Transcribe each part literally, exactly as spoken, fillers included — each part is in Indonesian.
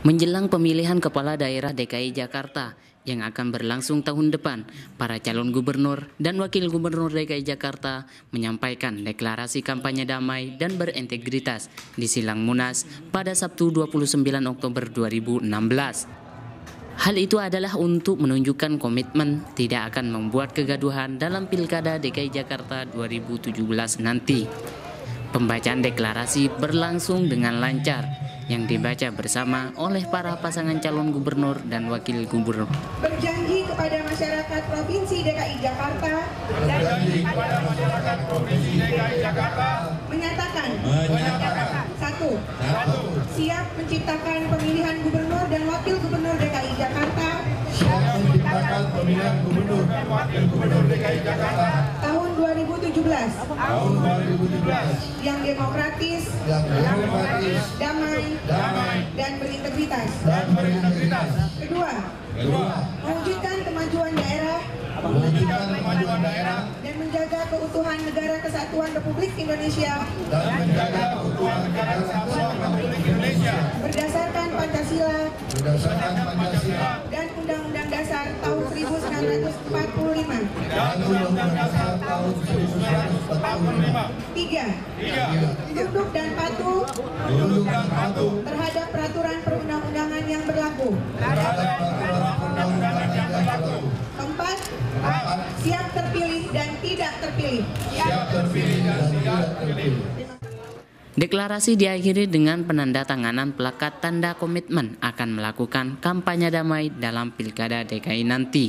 Menjelang pemilihan kepala daerah D K I Jakarta yang akan berlangsung tahun depan, para calon gubernur dan wakil gubernur D K I Jakarta menyampaikan deklarasi kampanye damai dan berintegritas di Silang Monas pada Sabtu dua puluh sembilan Oktober dua ribu enam belas. Hal itu adalah untuk menunjukkan komitmen tidak akan membuat kegaduhan dalam Pilkada D K I Jakarta dua ribu tujuh belas nanti. Pembacaan deklarasi berlangsung dengan lancar, yang dibaca bersama oleh para pasangan calon gubernur dan wakil gubernur. Berjanji kepada masyarakat Provinsi D K I Jakarta, berjanji kepada masyarakat Provinsi D K I Jakarta, menyatakan, menyatakan satu, satu, siap menciptakan pemilihan gubernur dan wakil gubernur D K I Jakarta, siap menciptakan pemilihan gubernur dan wakil gubernur D K I Jakarta tahun dua ribu tujuh belas, tahun dua ribu tujuh belas, yang demokratis, yang demokratis, damai, damai, dan berintegritas. dan berintegritas. Kedua, Kedua, mewujudkan kemajuan daerah mewujudkan kemajuan daerah dan menjaga keutuhan negara kesatuan Republik Indonesia dan menjaga keutuhan negara kesatuan Republik Indonesia berdasarkan Pancasila berdasarkan Pancasila dan Undang-Undang Dasar tahun seribu sembilan ratus empat puluh lima. dan Undang-Undang Dasar tahun seribu sembilan ratus empat puluh lima. Tiga, Tiga, tunduk dan patuh tunduk dan patuh terhadap peraturan perundang-undangan yang berlaku. terhadap peraturan perundang-undangan yang berlaku. Keempat, Empat, siap terpilih dan tidak terpilih. siap terpilih dan tidak terpilih. Deklarasi diakhiri dengan penandatanganan plakat tanda komitmen akan melakukan kampanye damai dalam Pilkada D K I nanti.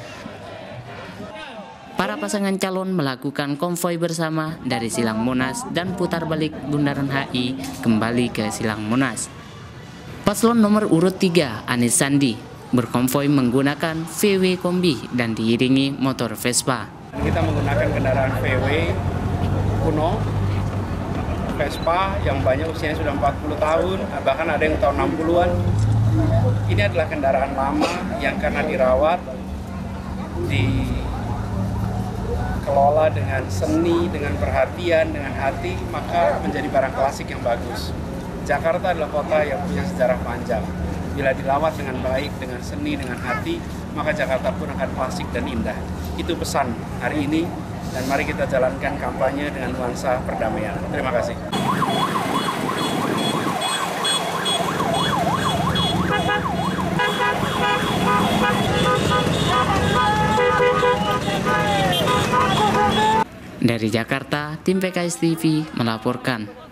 Para pasangan calon melakukan konvoi bersama dari Silang Monas dan putar balik Bundaran H I kembali ke Silang Monas. Paslon nomor urut tiga, Anies Sandi, berkonvoi menggunakan V W Kombi dan diiringi motor Vespa. Kita menggunakan kendaraan V W kuno, Vespa yang banyak usianya sudah empat puluh tahun, bahkan ada yang tahun enam puluhan. Ini adalah kendaraan lama yang karena dirawat, dikelola dengan seni, dengan perhatian, dengan hati, maka menjadi barang klasik yang bagus. Jakarta adalah kota yang punya sejarah panjang. Bila dilawat dengan baik, dengan seni, dengan hati, maka Jakarta pun akan klasik dan indah. Itu pesan hari ini, dan mari kita jalankan kampanye dengan nuansa perdamaian. Terima kasih. Dari Jakarta, tim P K S T V melaporkan.